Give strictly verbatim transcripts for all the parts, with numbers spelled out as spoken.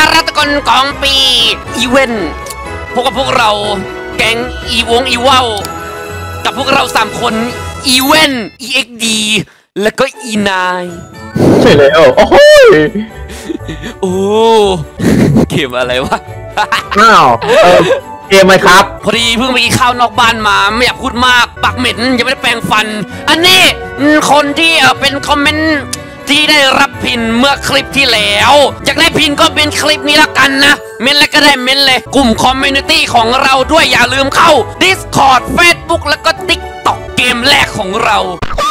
รัตกลกองปีอีเวนต์พวกกับพวกเราแก๊งอีวงอีวาวกับพวกเราสามคนอีเวนต์ อี เอ็กซ์ ดี แล้วก็อีนายใช่แล้วโอ้โหโอ้เกมอะไรวะอ้าวเกมไหมครับพอดีเพิ่งไปกินข้าวนอกบ้านมาไม่อยากพูดมากปากเหม็นยังไม่ได้แปรงฟันอันนี้คนที่เป็นคอมเมนต์ที่ได้รับพินเมื่อคลิปที่แล้วอยากได้พินก็เป็นคลิปนี้ละกันนะเม้นอะไรก็ได้เม้นเลยกลุ่มคอมมูนิตี้ของเราด้วยอย่าลืมเข้า Discord Facebook แล้วก็ TikTok เกมแรกของเรา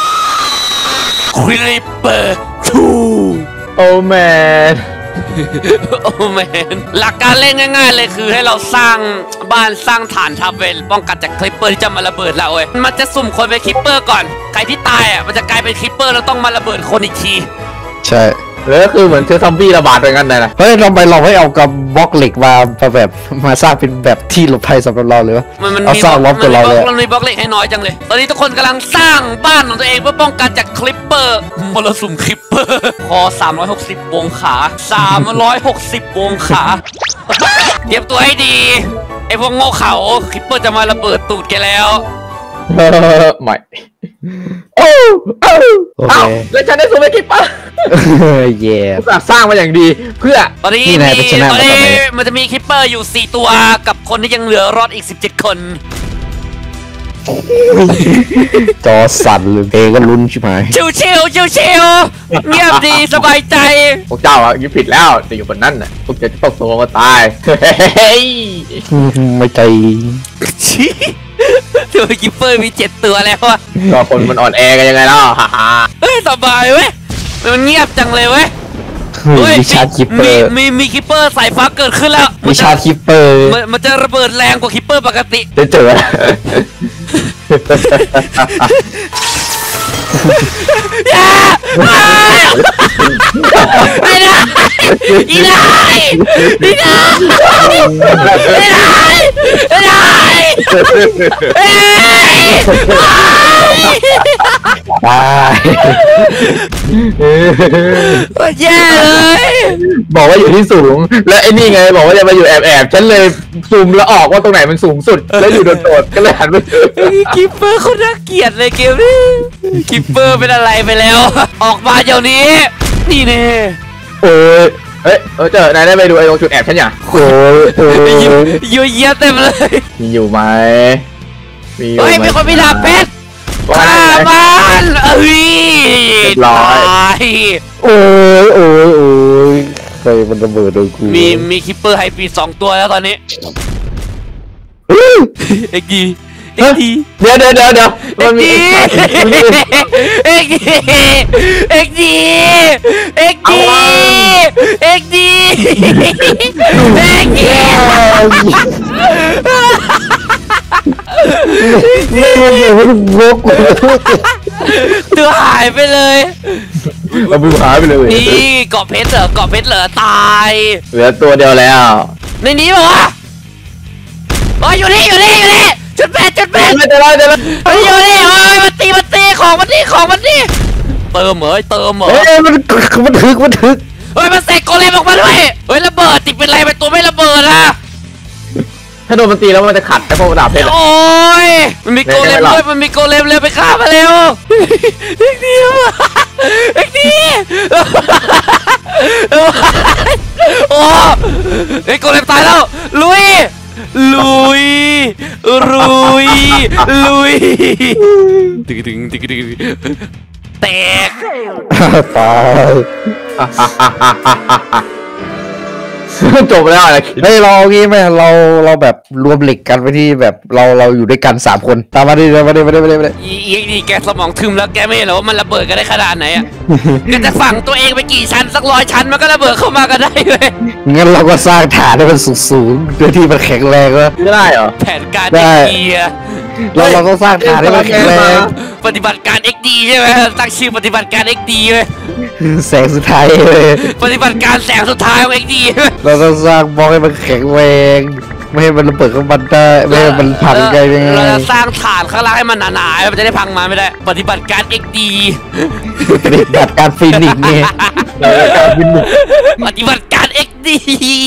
Creeper ทูโอ้แมนโอ้แมนหลักการเล่นง่ายๆเลยคือให้เราสร้างบ้านสร้างฐานทัพเวลป้องกันจากคลิปเปอร์ที่จะมาระเบิดเราเว้ยมันจะสุ่มคนเป็นคลิปเปอร์ก่อนใครที่ตายอ่ะมันจะกลายเป็นคลิปเปอร์แล้วต้องมาระเบิดคนอีกทีใช่แล้วก็คือเหมือนเชื้อซอมบี้ระบาดไปกันเลยนะเฮ้ยเราไปลองให้เอากับบล็อกเหล็กมาแบบมาสร้างเป็นแบบที่หลบภัยสำหรับเราเลยวะเอาสร้างล็อกตัวเราเลยมันมีบล็อกเหล็กให้น้อยจังเลยตอนนี้ทุกคนกำลังสร้างบ้านของตัวเองเพื่อป้องกันจากคลิปเปอร์มรสุมคลิปเปอร์พอสามร้อยหกสิบวงขาสามร้อยหกสิบวงขาเตรียมตัวให้ดีไอพวกโง่เขาคลิปเปอร์จะมาระเบิดตูดแกแล้วไม่โอ้เอ้าแล้วฉันได้สูงไปคลิปเปอร์เย่สร้างมาอย่างดีเพื่อตอนนี้ตอนนี้มันจะมีคลิปเปอร์อยู่สี่ตัวกับคนที่ยังเหลือรอดอีกสิบเจ็ดคนจอสั่นเลยเองก็ลุ้นชิบหายชิวชิวชิวชิวเงียบดีสบายใจพวกเจ้าอ่ะยิ่งผิดแล้วแต่อยู่บนนั้นน่ะพวกเจ้าจะตกตัวมาตายไม่ใจตัวคิปเปอร์มีเจ็ดตัวแล้วอะก็คนมันอ่อนแอกันยังไงล่ะเฮ้ยสบายเว้ยมันเงียบจังเลยเว้ยมีชาร์คิปเปอร์มีมีคิปเปอร์สายฟ้าเกิดขึ้นแล้วมีชาร์คิปเปอร์มันจะระเบิดแรงกว่าคิปเปอร์ปกติจะเจออย่าไม่ได้อีได้อีได้ไม่ได้ไม่ได้ตายแย่เลยบอกว่าอยู่ที่สูงแล้วไอ้นี่ไงบอกว่าจะมาอยู่แอบแอบฉันเลยซูมแล้วออกว่าตรงไหนมันสูงสุดแล้วอยู่โดดๆก็เลยหันไปคิปเปอร์เขาน่าเกลียดเลยเกมนี้คิปเปอร์เป็นอะไรไปแล้วออกมาเดี๋ยวนี้นี่เน่โอ้ยเฮ้ยเออเจอนายได้ไปดูไอ้ตรงจุดแอบฉันอย่างโอ้ยอยู่เยี่ยเต็มเลยมีอยู่ไหมมีอยู่ไหมมีคนมีดาบเพชรฆ่ามันเอ้ยตายโอ้ยโอ้ยโอ้ยใครมันระเบิดโดนกูมีมีคิปเปอร์ไฮปีสองตัวแล้วตอนนี้เอ็กดีเอ็กดีเดี๋ยวเดี๋ยวเดี๋ยวเดี๋ยวมันมีเอ็กดีเอ็กดีเอ็กดีเอ็กดีเอ็กดีตัวหายไปเลยเอามือหายไปเลยนี่เกาะเพชรเหรอเกาะเพชรเหรอตายเหลือตัวเดียวแล้วในนี้บอกว่าโอ้ยอยู่นี่อยู่นี่อยู่นี่จุดแปดจุดแปดเดี๋ยวเดี๋ยวอยู่นี่โอ้ยมันตีมันตีของมันตีของมันตีเติมเหมยเติมเหมยเฮ้ยมันมันถึกมันถึกเฮ้ยมันเสกโกเลมออกมาด้วยเฮ้ยระเบิดติดเป็นไรเป็นตัวไม่ระเบิดอะถ้าโดนมันตีแล้วมันจะขัดไอ้พวกดาบเพชรโอ้ยมันมีโกเลมด้วยมันมีโกเลมเร็วไปฆ่ามาเร็วเอ็กดีเอ็กดีโอ้ไอ้โกเลมตายแล้วลุยลุยลุยลุยตึกตึงตึกตึงแตกตายจบแล้วอะไรเฮ้ยเรางี้ไหมเราเราแบบรวมเหล็กกันไปที่แบบเราเราอยู่ด้วยกันสามคนตามมาดิมาดิมาดิมาดิมาดิอีนี่แกสมองทึมแล้วแกไม่เห็นหรอว่ามันระเบิดกันได้ขนาดไหนอ่ะแกจะฝังตัวเองไปกี่ชั้นสักร้อยชั้นมันก็ระเบิดเข้ามากันได้เลยงั้นเราก็สร้างฐานให้มันสูงสูงโดยที่มันแข็งแรงก็ได้เหรอแผนการได้เราเราก็สร้างฐานให้มันแข็งแรงปฏิบัติการ เอ็กซ์ ดี ใช่ไหมตั้งชื่อปฏิบัติการ เอ็กซ์ ดี เลยแสงสุดท้ายเลยปฏิบัติการแสงสุดท้ายของ เอ็กซ์ ดีเราต้องสร้างบล็อกให้มันแข็งแรงไม่ให้มันระเบิดเข้ามาได้ไม่ให้มันพังได้ยังไงเราจะสร้างฐานข้างล่างให้มันหนาๆมันจะได้พังมาไม่ได้ปฏิบัติการ เอ็กซ์ ดีปฏิบัติการฟินิกส์ไงปฏิบัติการ เอ็กซ์ ดีดี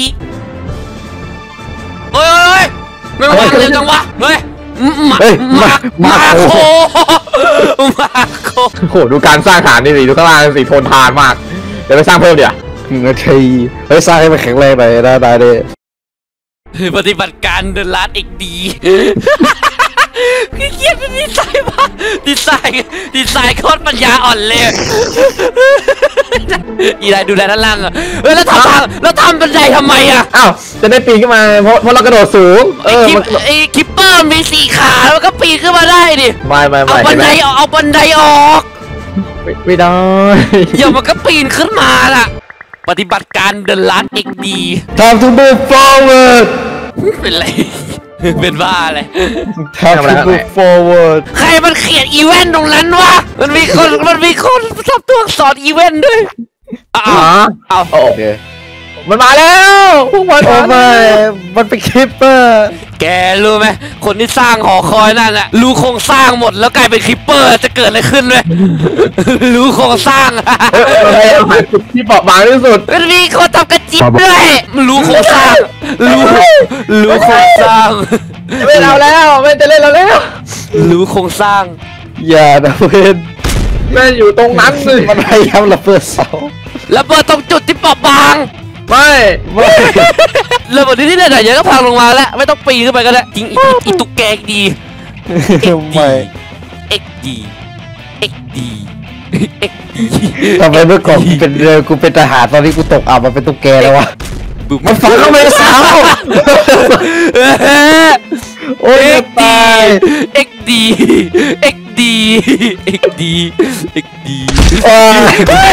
เฮ้ยไม่วางเร็วจังวะเฮ้ยมามามาโคมาโคโอ้โหดูการสร้างฐานนี่สิดูข้างล่างสิทนทานมากเดี๋ยวไปสร้างเพิ่มเดี๋ยวหนึ่งนาทีเฮ้ยสร้างให้มันแข็งแรงหน่อยได้ได้เลยปฏิบัติการเดินลัดอีกดีพี่เกียรติดีไซน์มากดีไซน์ดีไซน์โคตรปัญญาอ่อนเลยอีไรดูแลด้านล่างอะเฮ้ยแล้วทำทางแล้วทำบันไดทำไมอะอ้าวจะได้ปีนขึ้นมาเพราะเพราะเรากระโดดสูงเอไอ้อคิปมันไอ้คิปเปอร์มีสี่ขาแล้วก็ปีนขึ้นมาได้ดิไม่ไม่เอาไม่บันไดเห็นไหมออกเอาบันไดออกไม่ไม่ได้เดี๋ยวมันก็ปีนขึ้นมาล่ะปฏิบัติการเดินลัดอีกดี Time to move forward เป็นไร เป็นบ้าอะไร Time to move forward ใครมันเขียนอีเวนต์ตรงนั้นวะ มันมีคน มันมีคนทำตัวอักษรอีเวนต์ด้วยอ้าอ๋อวเอาโอ้โอเคมันมาแล้วพวกมันโอ้มาไม่มันเป็นคลิปเปอร์แกรู้ไหม คนที่สร้างหอคอยนั่นน่ะรู้โครงสร้างหมดแล้วกลายเป็นคลิปเปอร์จะเกิดอะไรขึ้นไหม รู้โครงสร้างเออเออหาจุดที่เปราะบางที่สุดมันมีคนทำกระจิบด้วยมันรู้โครงสร้าง รู้รู้โครงสร้างไม่เอาแล้วไม่จะเล่นเราแล้วรู้โครงสร้างอย่านะเพื่อนแม่อยู่ตรงนั้นสิมันพยายามระเบิดเสาระเบิดตรงจุดที่เปราะบางไม่ไม่ระเบิดที่นี่ไหนๆเดี๋ยวก็พังลงมาแล้วไม่ต้องปีนขึ้นไปก็ได้จริงอีอีตุ๊กแกดีไม่เอ็กดีเอ็กดีเอ็กดีทำไมเมื่อก่อนกูเป็นเรือกูเป็นทหารตอนนี้กูตกอับมาเป็นตุ๊กแกแล้ววะมันฝังเข้าไปในเสาโอ้ยตายเอ็กดีเอ็กดีเอ็กดีเอ็กดีโอ้ย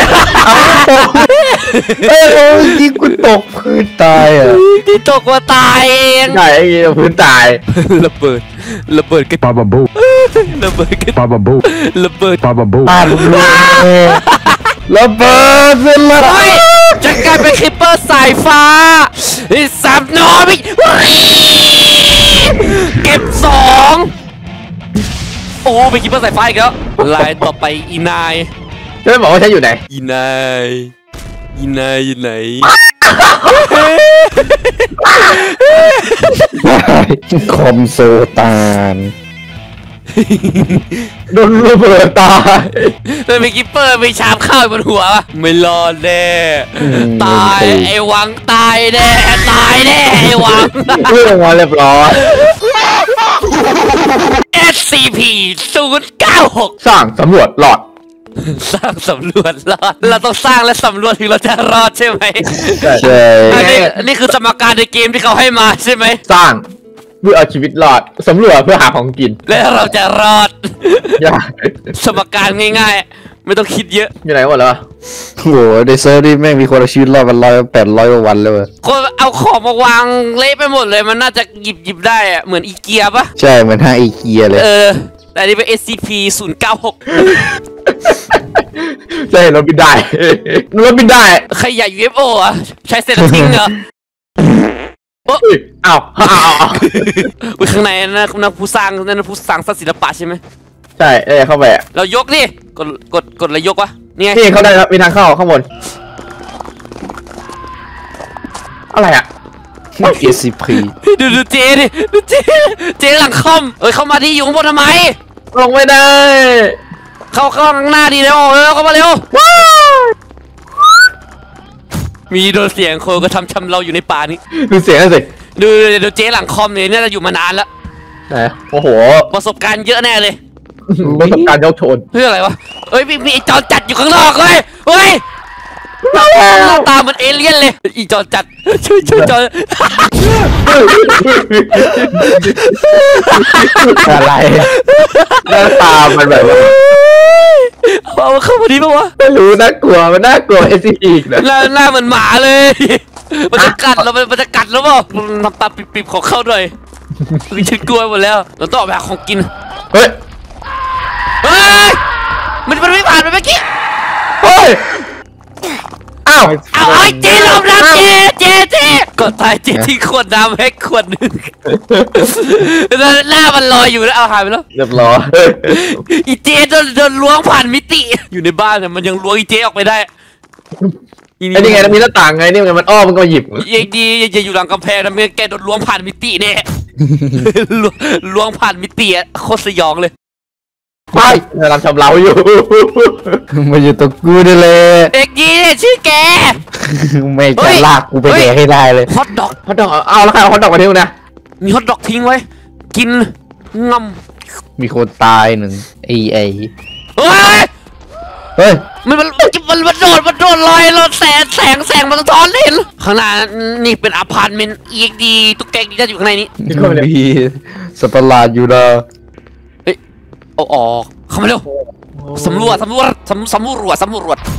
เอ้ยโอ้ยยิงกูตกพื้นตายอ่ะที่ตกมาตายเองใช่ไอ้พื้นตายระเบิดระเบิดกันปาบาบูระเบิดกันปาบาบูระเบิดปาบาบูตายเลยระเบิดเสร็จแล้วเฮ้ยจะกลายเป็นคลิปเปอร์สายฟ้าไอ้สามนอมิเก็บสองโอ้เป็นคลิปเปอร์สายฟ้าอีกแล้วลายต่อไปอีนายจะไม่บอกว่าฉันอยู่ไหนอีนายอีนายอยู่ไหนคอมโซตานโดนระเบิดตายมันมีกิปเปอร์มีชามข้าวบนหัววะไม่รอดแน่ตายไอ้หวังตายแน่ตายแน่ไอ้หวังเรื่องมาเรียบร้อยเอส ซี พี ศูนย์เก้าหกสร้างสำรวจหลอดสร้างสำรวจรอดเราต้องสร้างและสำรวจถึงเราจะรอดใช่ไหมใช่อันนี้อันนี้คือสมการในเกมที่เขาให้มาใช่ไหมสร้างเพื่อเอาชีวิตรอดสำรวจเพื่อหาของกินและเราจะรอดอย่าสมการง่ายๆ ไม่ต้องคิดเยอะอยู่ไหนหมดแล้ววะโหในเซิร์ฟนี่แม่งมีคนเอาชีวิตรอดมันร้อยแปดร้อยกว่าวันเลยว่ะคนเอาของมาวางเละไปหมดเลยมันน่าจะหยิบหยิบได้อะเหมือนอีเกียปะใช่เหมือนห้างอีเกียเลยเออแต่อันนี้เป็น เอส ซี พี ศูนย์เก้าหกจะเห็นรถบินได้รถบินได้ใครอยาก ยู เอฟ โอ อ่ะ ใช้เซนทิ้งเหรอ โอ้อุ้ยอ้าวอ้าวอ้าวอุ๊ยข้างในนั่นนะผู้สร้างนั่นนะผู้สร้างสร้างศิลปะใช่ไหมใช่เอ้ยเข้าไปอะเรายกดิกดกดกดอะไรยกวะนี่ไงนี่เขาได้ครับมีทางเข้าข้างบนอะไรอ่ะเอสซีพีดูดูเจดิดูเจเจหลังคอมเอ้ยเข้ามาที่อยู่ข้างบนทำไมลงไม่ได้เข้าเข้าข้างหน้าดีแล้วเร็วเข้ามาเร็วมีโดนเสียงคนก็ทำชำเราอยู่ในป่านี้ดูเสียงนั่นสิดูดูเจหลังคอมเนี่ยน่าจะอยู่มานานแล้วไหนโอ้โหประสบการณ์เยอะแน่เลยประสบการณ์ยกโชนเพื่ออะไรวะเอ้ยมีมีไอ้จอนจัดอยู่ข้างนอกเฮ้ยเฮ้ยหน้าตาเหมือนเอเลี่ยนเลยอีจอนจัดช่วยช่วยจอนอะไรหน้าตามันแบบว่าเอาเข้ามาดีปะวะไม่รู้น่ากลัวมันน่ากลัวเอสซีอีกนะหน้าหน้าเหมือนหมาเลยมันจะกัดเรามันจะกัดแล้วเปล่าทำตาปิบๆของเข้าด้วยคือฉันกลัวหมดแล้วเราต้องออกไปหาของกินเฮ้ยเฮ้ยมันมันไม่ผ่านไปเมื่อกี้เฮ้ยอ้าวเอาไอ้เจลมน้ำเจเจเจก็ตายเจที่ขวดน้ำให้ขวดหนึ่งหน้ามันลอยอยู่แล้วเอาหายไปแล้วเรียบร้อยอีเจโดนโดนล้วงผ่านมิติอยู่ในบ้านเนี่ยมันยังล้วงอีเจออกไปได้ไอ้นี่ไงมีหน้าต่างไงนี่มันอ้อมมันก็หยิบยังดีอย่าอยู่หลังกำแพงนะไม่งั้นแกโดนล้วงผ่านมิติแน่ ล้วงผ่านมิติอะโคตรสยองเลยไปกำลังชำเราอยู่มาอยู่ตัวกูนี่เลยเด็กดีเนี่ยชื่อแกไม่จะลากกูไปแดกให้ได้เลยฮอตดอกฮอตดอกเอาแล้วใครเอาฮอตดอกมาทิ้งนะมีฮอตดอกทิ้งไว้กินงำมีคนตายหนึ่งไอ้ไอ้เฮ้ยเฮ้ยมันมันมันมันโดดมันโดดลอยเราแสงแสงแสงมันสะท้อนเห็นข้างหน้านี่เป็นอพาร์ตเมนต์อีกดีตุ๊กแกดีจะอยู่ข้างในนี้มีสัตว์ประหลาดอยู่นะเอาออกเข้ามาเร็วสำรวจสำรวจสำสำรวจสำรวจ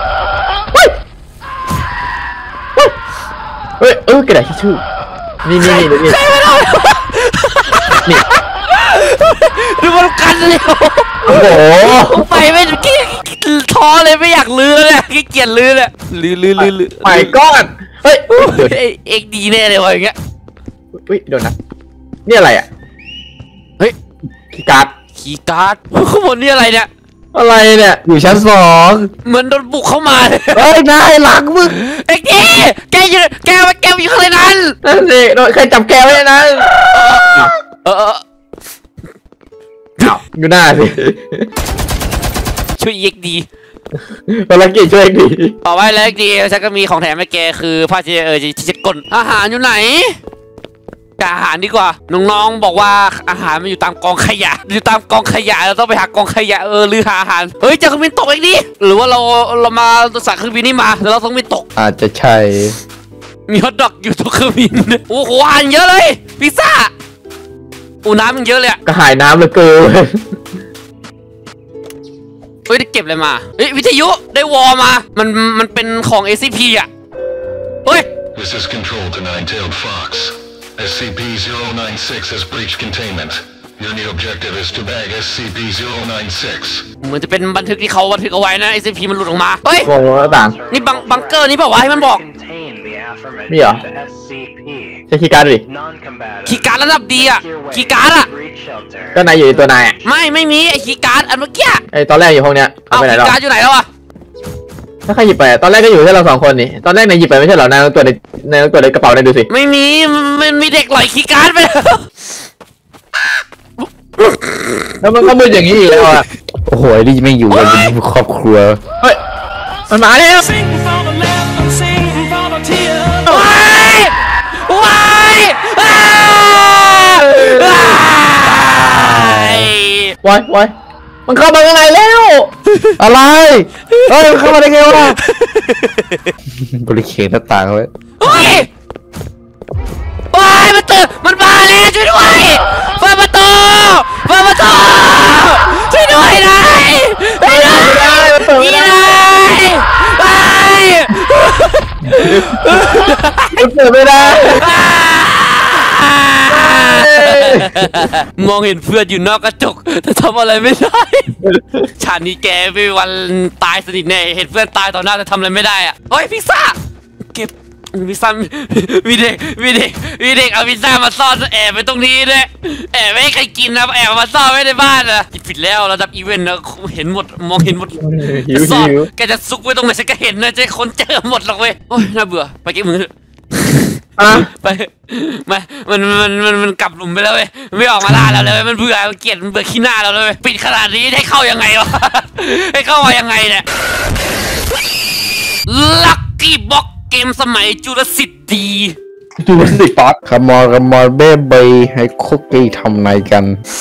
เฮ้ยเออกระดาษทิชชู่นี่นี่นี่นี่นี่ดูมันกันเลยโอ้โหไปไม่ขี้ท้อเลยไม่อยากลื้อเลยขี้เกียจลื้อเลยลื้อลื้อลื้อลื้อไปก้อนเฮ้ยเดี๋ยวเอ็กดีแน่เลยวะอย่างเงี้ยเฮ้ยโดนนะนี่อะไรอ่ะเฮ้ยคีย์การ์ดคีย์การ์ดข้างบนนี่อะไรเนี่ยอะไรเนี่ยอยู่ชั้นสองเหมือนโดนบุกเข้ามาเลยเฮ้ยนายหลังมึงเอ็กดีแกอยู่แกมาแกอยู่ข้างในนั้นนั่นสิโดนใครจับแกไว้นะเอออยู่หน้าสิช่วยเอ็กดีภารกิจช่วยดีต่อไปแล้วเอ็กดีฉันก็มีของแถมให้แกคือผ้าเชเออที่จะกลอาหารอยู่ไหนกอาหารดีกว่าน้องๆบอกว่าอาหารมันอยู่ตามกองขยะอยู่ตามกองขยะเราต้องไปหากองขยะเออหรือหาอาหารเฮ้ยเจอเครื่องบินตกเอ็กดีหรือว่าเราเรามาสั่งเครื่องบินนี่มาแล้วเราต้องบินตกอาจจะใช่มีฮอทดอกอยู่ตัวเครื่องบินโอ้โหอาหารเยอะเลยพิซซ่าอูน้ำมันเยอะเลยอะกระหายน้ำเหลือเกินเฮ้ยได้เก็บอะไรมาเฮ้ยวิทยุได้วอลมามันมันเป็นของ เอ ซี พี อ่ะเฮ้ย This is Control to Nine-Tailed Fox. S C P zero nine six has breached containment. Your new objective is to bag S C P zero nine six. เหมือนจะเป็นบันทึกที่เขาบันทึกเอาไว้นะ เอ ซี พี มันหลุดออกมาเฮ้ยโอ้โหหน้าต่างนี่บังบังเกอร์นี่เปล่าวะให้มันบอกมีเหรอใช้คีย์การ์ดดิคีย์การ์ดระดับดีอ่ะคีย์การ์ดอ่ะก็นายอยู่ในตัวนายอ่ะไม่ไม่มีไอ้คีย์การ์ดอันเมื่อกี้ไอตอนแรกอยู่ห้องเนี้ยเอาเอาไปไหนคีหรอย์การ์ดอยู่ไหนแล้วอ่ะถ้าใครหยิบไปตอนแรกก็อยู่แค่เราสองคนนี่ตอนแรกนายหยิบไปไม่ใช่เหรอนายลองตรวจในนายลองตรวจในกระเป๋านายดูสิไม่มีมันมันมีเด็กหล่อยคีย์การ์ดไปแล้วแล้วมันก็มืดอย่างนี้อีกแล้วอ่ะโอ้โหไอ้นี่ไม่อยู่กันเป็นครอบครัวเฮ้ยมันมาแล้วว้ายว้ายอ้าวว้ายวายวายมันเข้ามาข้างในแล้วอะไรเฮ้ยเข้ามาได้ไงวะบริเขตหน้าต่างไว้เฮ้ยว้ายมันตื่นมันมาแล้วช่วยด้วยเปิดประตูเปิดประตูช่วยด้วยนายช่วยด้วยนี่นายว้ายมันเปิดไม่ได้มองเห็นเพื่อนอยู่นอกกระจกแต่ทำอะไรไม่ได้ชาตินี้แกไม่มีวันตายสนิทแน่เห็นเพื่อนตายต่อหน้าแต่ทำอะไรไม่ได้อะเฮ้ยพิซซ่าเก็บพิซซ่ามีเด็กมีเด็กมีเด็กเอาพิซซ่ามาซ่อนแอบไปตรงนี้ด้วยแอบไม่ให้ใครกินนะแอบมาซ่อนไว้ในบ้านอะผิดแล้วระดับอีเวนต์นะเห็นหมดมองเห็นหมดหิวซ่อนหิวแกจะซุกไว้ตรงไหนฉันก็เห็นนะจะคนเจอหมดหรอกเว้ยโอ้ยน่าเบื่อไปเก็บมืออ่ะไปมามันมันมันมันกลับหลุมไปแล้วเว้ยไม่ออกมาล่าเราเลยมันเบื่อมันเกลียดมันเบื่อขี้หน้าเราเลยปิดขนาดนี้ให้เข้ายังไงวะ ให้เข้ามายังไงเนี่ยลัคกี้บ็อกเกมสมัยจุลศิษย์ดีจูนสิป๊อตขมอขมอเบ้ใบให้คุกกี้ทำไงกัน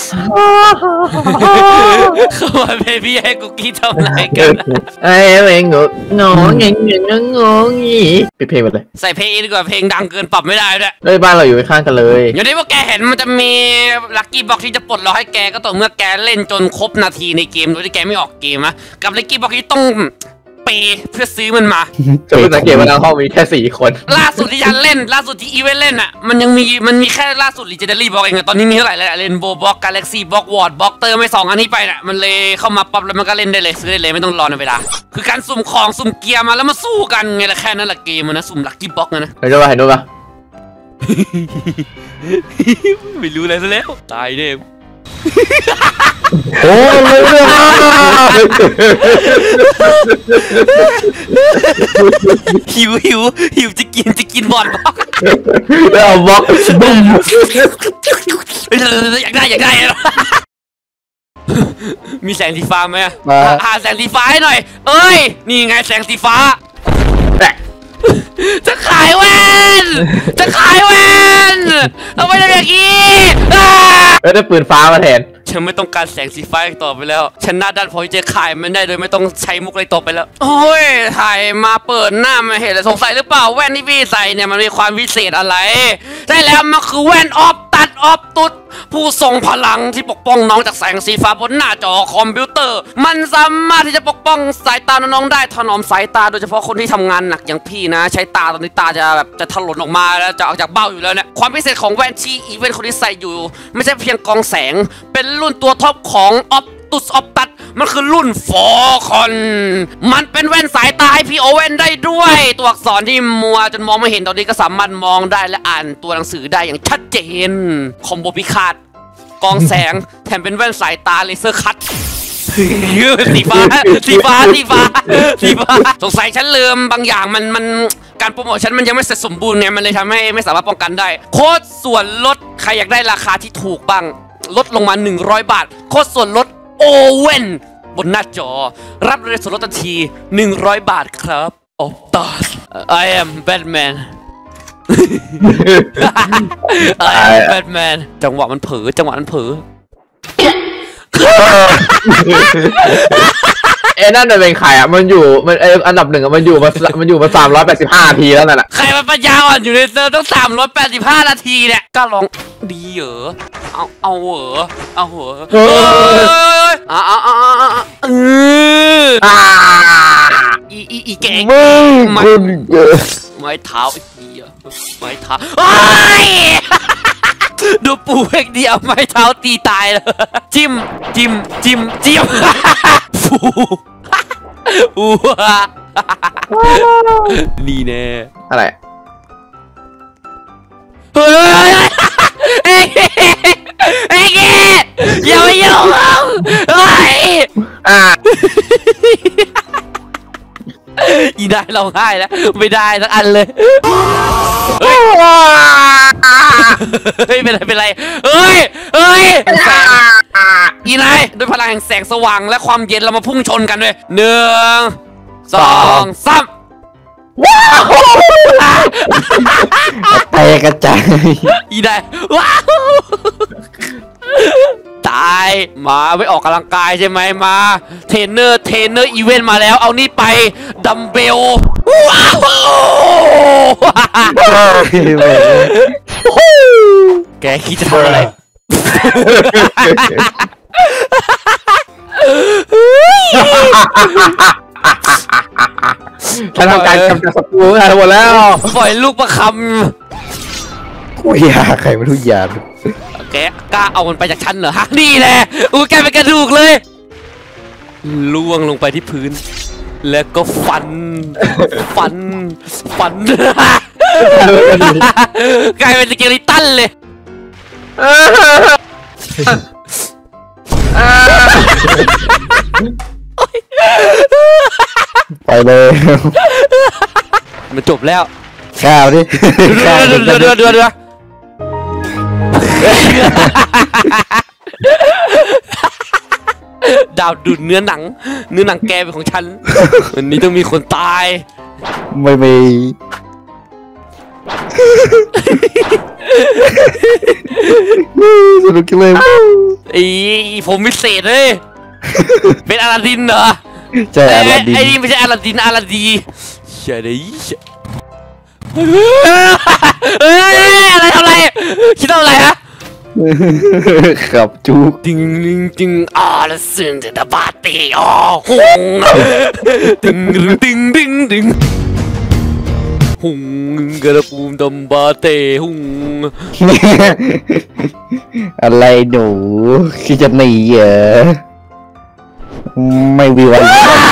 เข้ามาเบบี้ให้กุ๊กกี้ทำอะไรกันไอ้เองงงงงงงงงงงีปิดเพลงไปเลยใส่เพลงดีกว่าเพลงดังเกินปรับไม่ได้ด้วยเลยบ้านเราอยู่ข้างกันเลยอย่างที่พวกแกเห็นมันจะมีลัคกี้บ็อกที่จะปลดล็อกให้แกก็ต่อเมื่อแกเล่นจนครบนาทีในเกมโดยที่แกไม่ออกเกมนะกับลัคกี้บ็อกที่ต้องเปย์เพื่อซื้อมันมาจะเป็นสังเกตว่าในห้องมีแค่สี่คนล่าสุดที่ฉันเล่นล่าสุดที่อีเวนต์เล่นอ่ะมันยังมีมันมีแค่ล่าสุดลีเจนดารี่บ็อกเองอะตอนนี้มีเท่าไหร่แล้วเรนโบว์บ็อกกาแล็กซี่บ็อกวอร์ดบ็อกเติมไปสองอันนี้ไปน่ะมันเลยเข้ามาปั๊บแล้วมันก็เล่นได้เลยซื้อได้เลยไม่ต้องรอในเวลาคือการสุ่มของสุ่มเกียร์มาแล้วมาสู้กันไงล่ะแค่นั้นแหละเกมมันนะสุ่มลัคกี้บ็อกนะเห็นด้วยปะเห็นด้วยปะไม่รู้อะไรซะแล้วตายเด้โอ้เลยเลยหิวหิวหิวจะกินจะกินบอลบล็อกแล้วเอาบล็อกบุ้มอยากได้อยากได้มีแสงสีฟ้าไหมหาแสงสีฟ้าให้หน่อยเอ้ยนี่ไงแสงสีฟ้าจะขายแว่นจะขายแว่นเอาไปเลยอย่างนี้แล้วได้ปืนฟ้ามาแทนฉันไม่ต้องการแสงสีฟ้าอีกต่อไปแล้วฉันหน้าด้านพอที่จะขายมันได้โดยไม่ต้องใช้มุกอะไรต่อไปแล้วโอ้ยถ่ายมาเปิดหน้ามาเห็นแล้วสงสัยหรือเปล่าแว่นที่พี่ใส่เนี่ยมันมีความวิเศษอะไรใช่แล้วมันคือแว่นออฟตัดออฟตุดผู้ทรงพลังที่ปกป้องน้องจากแสงสีฟ้าบนหน้าจอคอมพิวเตอร์มันสามารถที่จะปกป้องสายตาน้องๆได้ถนอมสายตาโดยเฉพาะคนที่ทำงานหนักอย่างพี่นะใช้ตาตอนนี้ตาจะแบบจะถลนออกมาแล้วจะออกจากเบ้าอยู่แล้วเนี่ยความพิเศษของแว่นที่อีเวนต์คนที่ใส่อยู่ไม่ใช่เพียงกองแสงเป็นรุ่นตัวท็อปของออฟตุสออฟตัดมันคือรุ่นฟอร์คอนมันเป็นแว่นสายตาให้พี่โอเว่นได้ด้วยตัวอักษรที่มัวจนมองไม่เห็นตอนนี้ก็สามารถมองได้และอ่านตัวหนังสือได้อย่างชัดเจนคอมโบพิฆาตกองแสงแถมเป็นแว่นสายตาเลเซอร์คัตสีฟ้าสีฟ้าสีฟ้าสีฟ้าสงสัยฉันลืมบางอย่างมันมันการโปรโมทฉันมันยังไม่เสร็จสมบูรณ์เนี่ยมันเลยทำให้ไม่สามารถป้องกันได้โค้ดส่วนลดใครอยากได้ราคาที่ถูกบ้างลดลงมาหนึ่งร้อยบาทโค้ดส่วนลดโอเว่นบนหน้าจอรับเลยส่วนลดทันทีหนึ่งร้อยบาทครับโอ้ตา I am Batman I am Batman จังหวะมันเผลอจังหวะมันเผลอเอ้นั่นเป็นใครอ่ะมันอยู่มันเออันดับหนึ่งมันอยู่มามันอยู่มาสามร้อยแปดสิบห้านาทีแล้วนั่นแหละใครมันปัญญาอ่อนอยู่ในเซิร์ฟต้องสามร้อยแปดสิบห้านาทีเนี่ยก็ลองดีเหรอเอาเอาเหรอเอาเหรอเออเอาเอาเอาเอออีอีอีแกงมึงคุณไม้เท้าไอ้เหี้ยไม้เท้าดูปูเอกเดียวไม้เท้าตีตายเลยจิ้มจิ้มจิ้มจิ้มฟูอูนี่แน่อะไรเฮ้ยเอ้ยเอ้ยอย่าไปยุ่งเฮ้ยอ่าอีได้เราง่ายแล้วไม่ได้สักอันเลยเฮ้ยเฮ้ยเป็นไรเป็นไรเฮ้ยเฮ้ยอีนายด้วยพลังแห่งแสงสว่างและความเย็นเรามาพุ่งชนกันเลยหนึ่งสองสามว้าวแตกกระจายอีนายว้าวตายมาไปออกกำลังกายใช่ไหมมาเทรนเนอร์เทรนเนอร์อีเวนต์มาแล้วเอานี่ไปดัมเบลว้าวแกคิดจะทำอะไรฉันทำการกำจัดศัตรูทั้งหมดแล้วปล่อยลูกประคำกูยาใครไม่รู้ยาแกกล้าเอามันไปจากฉันเหรอฮะนี่แหละอู้แกเป็นกระดูกเลยล่วงลงไปที่พื้นแล้วก็ฟันฟันฟันกลายเป็นสเกลิตันเลยไปเลยมันจบแล้วข้าวดิเดือดเดือดเดือดเดือดเดือดดาวดูดเนื้อหนังเนื้อหนังแกเป็นของฉันวันนี้ต้องมีคนตายไม่มีสนุกเลยไอ้ผมพิเศษเลยเป็นอลาดินเหรอใช่อลาดินไอ้นี่ไม่ใช่อลาดินอลาดีเฉยเฮ้ยอะไรทำอะไรคิดทำอะไรฮะขับจุกดึงดึงดึงอ่าแล้วซึ่งจะบาดเตะอ๋อหงดึงดึงดึงดึงดึงหงกระปูมดำบาเตะหงอะไรหนูคิดจะหนีเหรอไม่มีวัน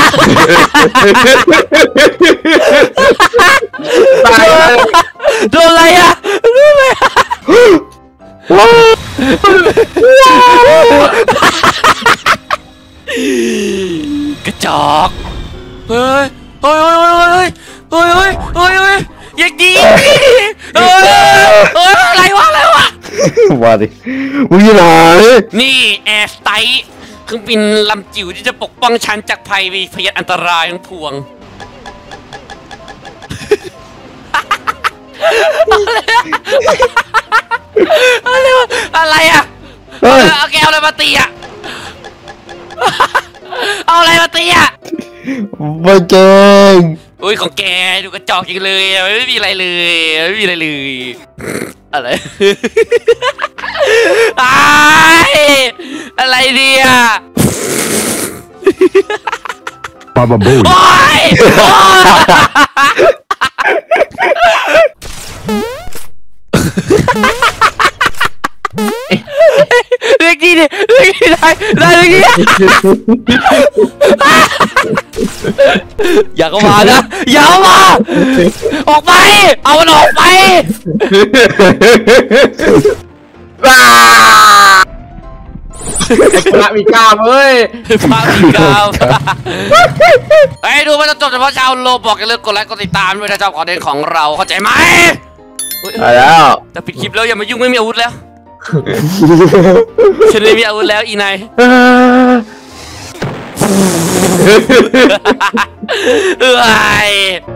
ตายโดนอะไรอ่ะโดนอะไรอ่ะว้าวอกเฮ้ยเฮ้ยเฮ้ยเฮ้ยเฮ้ยเฮ้ยเฮ้ยยังดีเฮ้ยเฮ้ยอะไรวะอะไรวะว่าดิมึงอยู่ไหนนี่แอร์สไตล์เครื่องบินลำจิ๋วที่จะปกป้องฉันจากภัยพยานอันตรายทั้งพวงอะไรวะอะไรอ่ะเอาแกเอาอะไรมาตีอ่ะเอาอะไรมาตีอ่ะไม่เก่งอุ้ยของแกดูกระจอกจริงเลยไม่มีอะไรเลยไม่มีอะไรเลยอะไรอะไรเนี่ยบาบาบูโอ้ยเรื่องนี้ดิเรื่องนี้ได้ได้เรื่องนี้อย่าเข้ามานะอย่าเข้ามาออกไปเอามันออกไปพระมีกล้ามเฮ้ยพามีกาวไอ้ดูมันจะจบเฉพาะชาวโลบอกกันเลยกดไลค์กดติดตามด้วยถ้าชอบคอนเทนต์ของเราเข้าใจไหมไปแล้วแต่ปิดคลิปแล้วอย่ามายุ่งไม่มีอาวุธแล้วฉันไม่มีอาวุธแล้วอีนายเอ้ย